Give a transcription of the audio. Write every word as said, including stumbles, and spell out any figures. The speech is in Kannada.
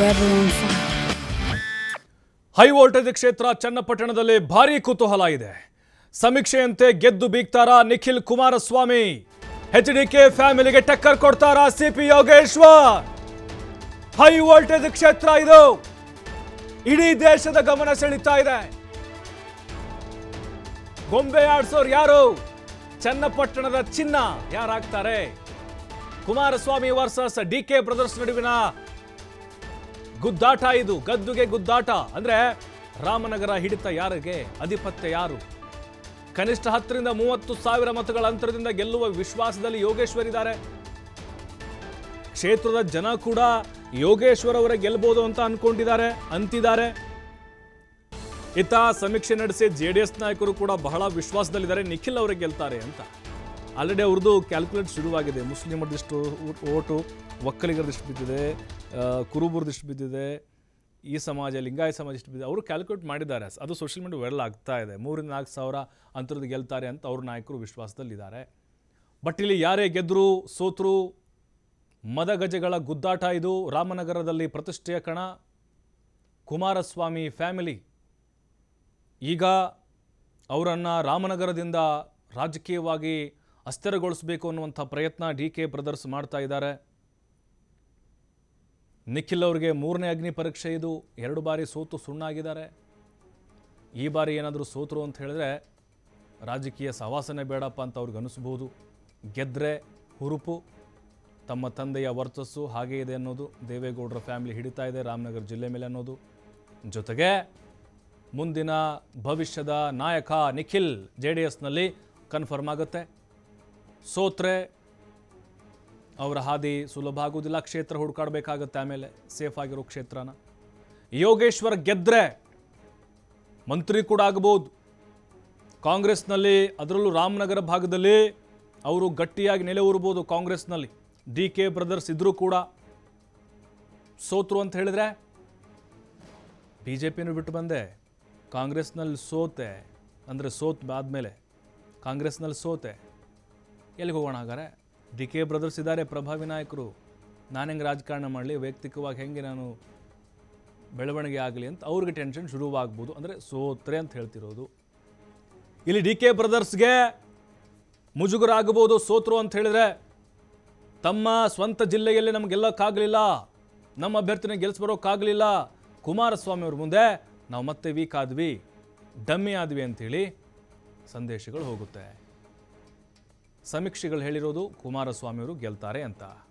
everyone's side. ಹೈ ವೋಲ್ಟೇಜ್ ಕ್ಷೇತ್ರ ಚನ್ನಪಟ್ಟಣದಲ್ಲಿ ಭಾರೀ ಕುತೂಹಲ ಇದೆ. ಸಮೀಕ್ಷೆಯಂತೆ ಗೆದ್ದು ಬೀಗ್ತಾರಾ ನಿಖಿಲ್ ಕುಮಾರಸ್ವಾಮಿ? ಎಚ್ಡಿಕೆ ಫ್ಯಾಮಿಲಿಗೆ ಟಕ್ಕರ್ ಕೊಡ್ತಾರಾ ಸಿಪಿ ಯೋಗೇಶ್ವರ್? ಹೈ ವೋಲ್ಟೇಜ್ ಕ್ಷೇತ್ರ ಇದು ಇಡೀ ದೇಶದ ಗಮನ ಸೆಳೀತಾ ಇದೆ. ಗೊಂಬೆ ಆಡ್ಸೋರು ಯಾರು? ಚನ್ನಪಟ್ಟಣದ ಚಿನ್ನ ಯಾರಾಗ್ತಾರೆ? ಕುಮಾರಸ್ವಾಮಿ ವರ್ಸಸ್ ಡಿಕೆ ಬ್ರದರ್ಸ್ ನಡುವಿನ ಗುದ್ದಾಟ ಇದು. ಗದ್ದುಗೆ ಗುದ್ದಾಟ ಅಂದ್ರೆ ರಾಮನಗರ ಹಿಡಿತ ಯಾರಿಗೆ? ಅಧಿಪತ್ಯ ಯಾರು? ಕನಿಷ್ಠ ಹತ್ತರಿಂದ ಮೂವತ್ತು ಸಾವಿರ ಮತಗಳ ಅಂತರದಿಂದ ಗೆಲ್ಲುವ ವಿಶ್ವಾಸದಲ್ಲಿ ಯೋಗೇಶ್ವರ್ ಇದ್ದಾರೆ. ಕ್ಷೇತ್ರದ ಜನ ಕೂಡ ಯೋಗೇಶ್ವರ್ ಅವರ ಗೆಲ್ಲಬಹುದು ಅಂತ ಅನ್ಕೊಂಡಿದ್ದಾರೆ ಅಂತಿದ್ದಾರೆ. ಇತ್ತ ಸಮೀಕ್ಷೆ ನಡೆಸಿ ಜೆಡಿಎಸ್ ನಾಯಕರು ಕೂಡ ಬಹಳ ವಿಶ್ವಾಸದಲ್ಲಿದ್ದಾರೆ ನಿಖಿಲ್ ಅವರೇ ಗೆಲ್ತಾರೆ ಅಂತ. ಆಲ್ರೆಡಿ ಅವ್ರದ್ದು ಕ್ಯಾಲ್ಕುಲೇಟ್ ಶುರುವಾಗಿದೆ. ಮುಸ್ಲಿಮರದಿಷ್ಟು ಓಟು ಒಕ್ಕಲಿಗರದಿಷ್ಟು ಬಿದ್ದಿದೆ, ಕುರುಬರದಿಷ್ಟು ಬಿದ್ದಿದೆ, ಈ ಸಮಾಜ ಲಿಂಗಾಯತ ಸಮಾಜ ಇಷ್ಟು ಬಿದ್ದಿದೆ. ಅವರು ಕ್ಯಾಲ್ಕುಲೇಟ್ ಮಾಡಿದ್ದಾರೆ. ಅದು ಸೋಷಿಯಲ್ ಮೀಡಿಯಾ ವೈರಲ್ ಆಗ್ತಾ ಇದೆ. ಮೂರಿಂದ ನಾಲ್ಕು ಸಾವಿರ ಅಂತರದ್ದು ಗೆಲ್ತಾರೆ ಅಂತ ಅವ್ರ ನಾಯಕರು ವಿಶ್ವಾಸದಲ್ಲಿದ್ದಾರೆ. ಬಟ್ ಇಲ್ಲಿ ಯಾರೇ ಗೆದ್ದರು ಸೋತರು ಮದಗಜಗಳ ಗುದ್ದಾಟ ಇದು. ರಾಮನಗರದಲ್ಲಿ ಪ್ರತಿಷ್ಠೆಯ ಕಣ ಕುಮಾರಸ್ವಾಮಿ ಫ್ಯಾಮಿಲಿ. ಈಗ ಅವರನ್ನು ರಾಮನಗರದಿಂದ ರಾಜಕೀಯವಾಗಿ ಅಸ್ಥಿರಗೊಳಿಸಬೇಕು ಅನ್ನುವಂಥ ಪ್ರಯತ್ನ ಡಿ ಕೆ ಬ್ರದರ್ಸ್ ಮಾಡ್ತಾ ಇದ್ದಾರೆ. ನಿಖಿಲ್ ಅವರಿಗೆ ಮೂರನೇ ಅಗ್ನಿ ಪರೀಕ್ಷೆ ಇದು. ಎರಡು ಬಾರಿ ಸೋತು ಸುಣ್ಣಾಗಿದ್ದಾರೆ. ಈ ಬಾರಿ ಏನಾದರೂ ಸೋತರು ಅಂತ ಹೇಳಿದ್ರೆ ರಾಜಕೀಯ ಸಹವಾಸನೆ ಬೇಡಪ್ಪ ಅಂತ ಅವ್ರಿಗೆ ಅನಿಸ್ಬೋದು. ಗೆದ್ದರೆ ಹುರುಪು, ತಮ್ಮ ತಂದೆಯ ವರ್ಚಸ್ಸು ಹಾಗೇ ಇದೆ ಅನ್ನೋದು ದೇವೇಗೌಡರ ಫ್ಯಾಮಿಲಿ ಹಿಡಿತಾ ಇದೆ ರಾಮನಗರ ಜಿಲ್ಲೆ ಮೇಲೆ ಅನ್ನೋದು. ಜೊತೆಗೆ ಮುಂದಿನ ಭವಿಷ್ಯದ ನಾಯಕ ನಿಖಿಲ್ ಜೆ ಡಿ ಎಸ್ನಲ್ಲಿ ಕನ್ಫರ್ಮ್ ಆಗುತ್ತೆ. ಸೋತ್ರೆ ಅವರ ಹಾದಿ ಸುಲಭ ಆಗೋದಿಲ್ಲ. ಕ್ಷೇತ್ರ ಹುಡುಕಾಡಬೇಕಾಗತ್ತೆ. ಆಮೇಲೆ ಸೇಫ್ ಆಗಿರೋ ಕ್ಷೇತ್ರನ. ಯೋಗೇಶ್ವರ್ ಗೆದ್ದರೆ ಮಂತ್ರಿ ಕೂಡ ಆಗಬಹುದು ಕಾಂಗ್ರೆಸ್ನಲ್ಲಿ. ಅದರಲ್ಲೂ ರಾಮನಗರ ಭಾಗದಲ್ಲಿ ಅವರು ಗಟ್ಟಿಯಾಗಿ ನೆಲೆ ಊರಬಹುದು ಕಾಂಗ್ರೆಸ್ನಲ್ಲಿ. ಡಿ ಕೆ ಬ್ರದರ್ಸ್ ಇದ್ರೂ ಕೂಡ ಸೋತರು ಅಂತ ಹೇಳಿದ್ರೆ ಬಿ ಜೆ ಪಿನೂ ಬಿಟ್ಟು ಬಂದೆ, ಕಾಂಗ್ರೆಸ್ನಲ್ಲಿ ಸೋತೆ ಅಂದರೆ ಸೋತ್ ಆದಮೇಲೆ ಕಾಂಗ್ರೆಸ್ನಲ್ಲಿ ಸೋತೆ ಎಲ್ಲಿಗೆ ಹೋಗೋಣ? ಹಾಗಾರೆ ಡಿ ಕೆ ಬ್ರದರ್ಸ್ ಇದ್ದಾರೆ, ಪ್ರಭಾವಿ ನಾಯಕರು. ನಾನು ಹೆಂಗೆ ರಾಜಕಾರಣ ಮಾಡಲಿ, ವೈಯಕ್ತಿಕವಾಗಿ ಹೆಂಗೆ ನಾನು ಬೆಳವಣಿಗೆ ಆಗಲಿ ಅಂತ ಅವ್ರಿಗೆ ಟೆನ್ಷನ್ ಶುರುವಾಗ್ಬೋದು. ಅಂದರೆ ಸೋತ್ರೆ ಅಂತ ಹೇಳ್ತಿರೋದು. ಇಲ್ಲಿ ಡಿ ಕೆ ಬ್ರದರ್ಸ್ಗೆ ಮುಜುಗರ ಆಗಬಹುದು ಸೋತರು ಅಂತ ಹೇಳಿದ್ರೆ. ತಮ್ಮ ಸ್ವಂತ ಜಿಲ್ಲೆಯಲ್ಲಿ ನಮ್ಗೆ ಗೆಲ್ಲಕ್ಕಾಗಲಿಲ್ಲ, ನಮ್ಮ ಅಭ್ಯರ್ಥಿನ ಗೆಲ್ಲಿಸ್ಬರೋಕ್ಕಾಗಲಿಲ್ಲ, ಕುಮಾರಸ್ವಾಮಿ ಅವ್ರ ಮುಂದೆ ನಾವು ಮತ್ತೆ ವೀಕ್ ಆದ್ವಿ, ಡಮ್ಮಿ ಆದ್ವಿ ಅಂಥೇಳಿ ಸಂದೇಶಗಳು ಹೋಗುತ್ತೆ. ಸಮೀಕ್ಷೆಗಳು ಹೇಳಿರೋದು ಕುಮಾರಸ್ವಾಮಿ ಅವರು ಗೆಲ್ತಾರೆ ಅಂತ.